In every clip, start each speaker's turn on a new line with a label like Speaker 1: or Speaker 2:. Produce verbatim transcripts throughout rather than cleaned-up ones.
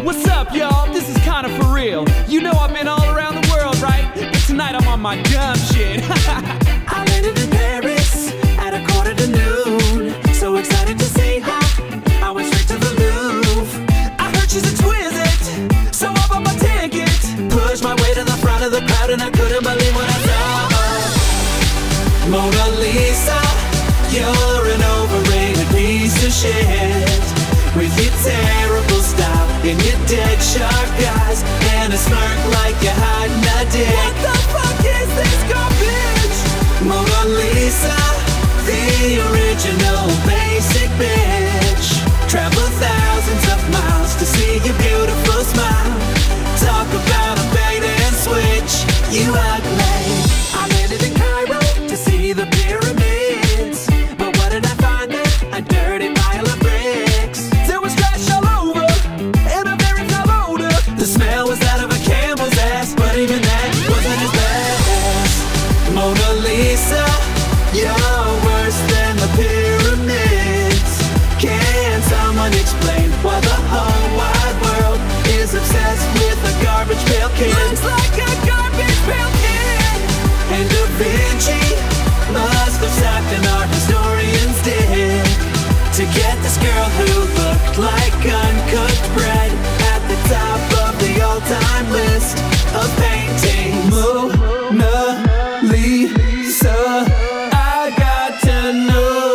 Speaker 1: What's up, y'all? This is kinda for real. You know I've been all around the world, right? But tonight I'm on my dumb shit.
Speaker 2: I landed in Paris at a quarter to noon. So excited to see her, I went straight to the Louvre.
Speaker 1: I heard she's exquisite, so I bought my ticket.
Speaker 2: Pushed my way to the front of the crowd and I couldn't believe what I saw. Mona Lisa, you're an overrated piece of shit. With your terrible style and your dead shark eyes and a smirk like you're hiding a dick.
Speaker 1: What the fuck is this garbage?
Speaker 2: Mona Lisa, the original basic bitch. Travel thousands of miles to see your beautiful smile. Talk about a bait and switch, you ugly. I landed in Cairo to see the pyramids, but what did I find there? A dirty pile of bricks.
Speaker 1: There was trash all over and a very foul odor.
Speaker 2: The smell was that of a camel's ass, but even that wasn't as bad. Mona Lisa, you're worse than the pyramids. Can someone explain why the whole wide world is obsessed with a garbage pail kid?
Speaker 1: Looks like a garbage pail kid.
Speaker 2: And Da Vinci must have sucked an art historian's dick to get this girl who looked like uncooked bread at the top of the all-time list of paintings.
Speaker 1: Mona Lisa, I got to know,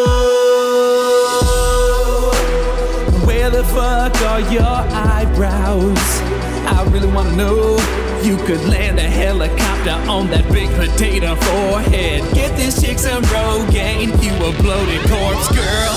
Speaker 1: where the fuck are your eyebrows? I really wanna know. You could land a helicopter on that big potato forehead. Get this chick some Rogaine, you a bloated corpse, girl.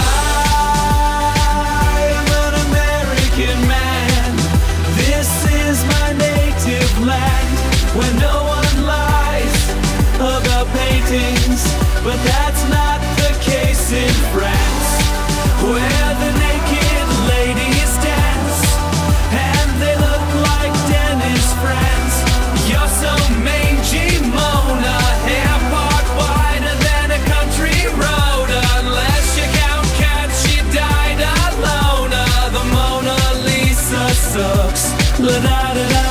Speaker 2: I am an American man.
Speaker 1: This is my native land, where no one lies about paintings. But that's not the case in France, where the naked ladies dance and they look like Dennis friends. You're so mangy, Mona, hair part wider than a country road. Unless you count cats, she died alone. The Mona Lisa sucks. La da da da.